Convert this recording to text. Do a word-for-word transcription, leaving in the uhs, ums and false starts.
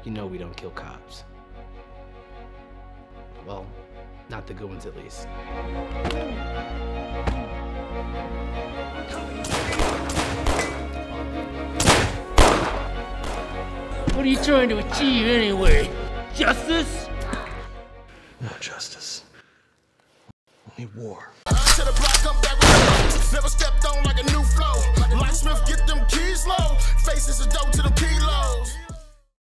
You know we don't kill cops. Well, not the good ones at least. What are you trying to achieve anyway? Justice? No justice. Only war. To the block, I'm back with never stepped on like a new flow. Locksmith, get them keys low. Faces a dope to the P